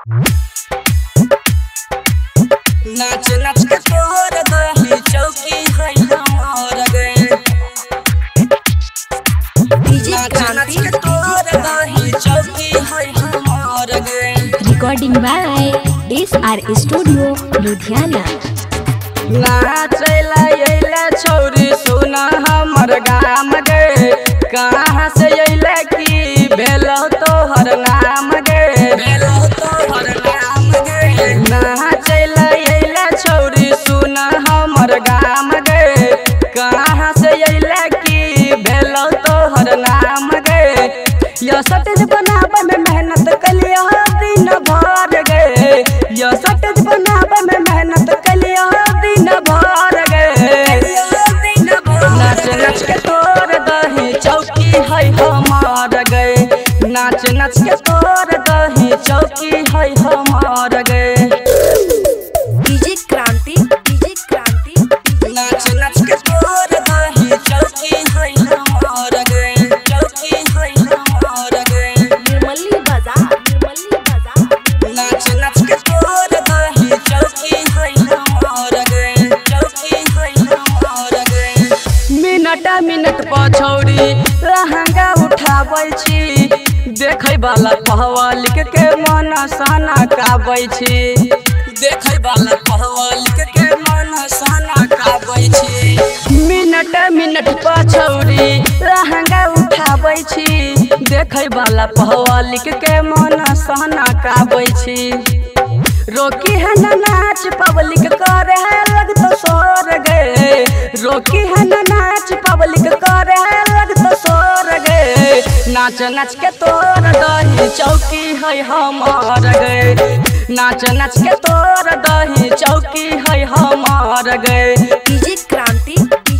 नाच नाच के तोर दही चौकी है हमार गे। नाच नाच के तोर दही चौकी है हमार गे। Recording by SR studio Ludhiana. नाचैला अइला छौरी सुना हमर गाम गे। कहाँ से अइला की भेलो तोहर नाम गे। भेलो तोहर नाम गे। नाचैला अइला छौरी सुना हमर गाम गे। कहाँ से अइला की भेलो तोहर नाम गे। यो सटेज बनाब में मेहनत कलिया दिन भर गे। यो सटेज बनाब में मेहनत कलिया दिन भर गे। नाच नाच के तोर दही चौकी है हमार गे। नाच नाच के तोर दही चौकी है हमार गे। डीजे क्रांति नाच नाच के तोर दही चौकी है हमार गे। चौकी है हमार गे। निर्मली बाजार नाच नाच के तोर दही चौकी है हमार गे। चौकी है हमार गे। मिनट पछौरी लहंगा उठाबै छी। देखै वाला कहवा लिख के मन साना काबै छी। देखै वाला कहवा लिख के मन साना काबै छी। मिनट पछौरी लहंगा उठाबै छी। देखै वाला कहवा लिख के मन साना काबै छी। रोकी है ना नाच पब्लिक करे है लगतो सोर गे। रोकी है ना नाच पब्लिक करे है लगतो सोर गे। नाच नाच के तोर दही चौकी है हमार गे। नाच नाच के तोर दही चौकी है हमार गे। डीजे क्रांति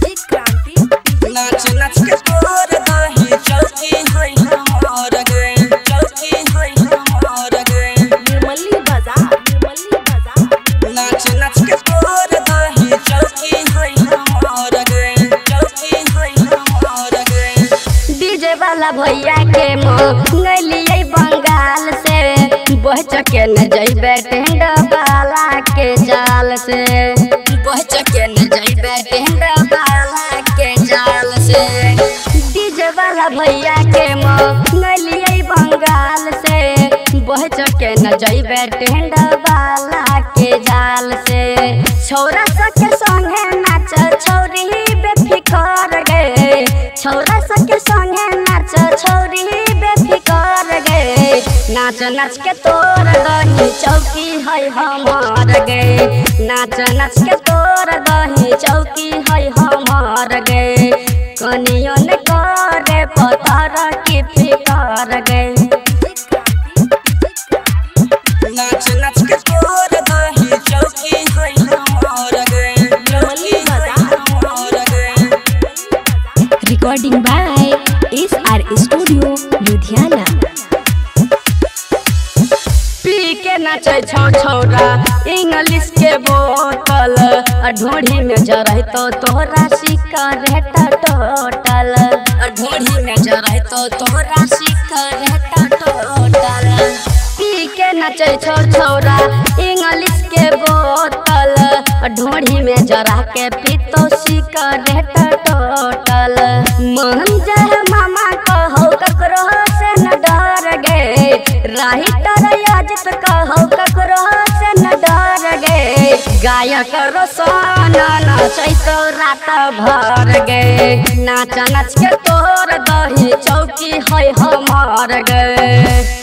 नाच नाच के तोर दही चौकी है हमार गे। चौकी है हमार गे। निर्मली बाजार नाच नाच के तोर दही चौकी है हमार गे। चौकी है हमार गे। डीजे वाला भैया के मंगलिए बंगाल से। बच के न जइबे टेंड वाला के जाल से। बच के न जइबे टेंड वाला के जाल से। डीजे वाला भैया के मंगलिए बंगाल से। बच के न जइबे टेंड वाला के जाल से। छौरा सबके संगे नाच छौरी बेफिकर गे। छौरा सबके संगे नाच छौरी बेफिकर गे। नाच नाच के तोर दही चौकी है हमार गे। नाच नाच के तोर दही चौकी है हमार गे। कनियो ने करे पतर की फिकर गे। नाच नाच के तोर दही चौकी है हमार गे। चौकी है हमार गे। Recording by SR studio Ludhiana. पी के नाचे छौरा इंग्लिश के बोतल। ढोढ़ी में जरह तो तोहरा सिकरेट टोटल। ढोढ़ी में जरह तो तोहरा सिकरेट टोटल। पी के नाचे छौरा इंग्लिश के बोतल। ढोढ़ी में जरा के पीतो सिकरेट टोटल। मन जाए मामा कहो ककरो से न डर गे। राइटर याजित कहो ककरो से न डर गे। गायक रोशन नाचैतो रात भर गे। नाच नाच के तोर दही चौकी है हमार गे।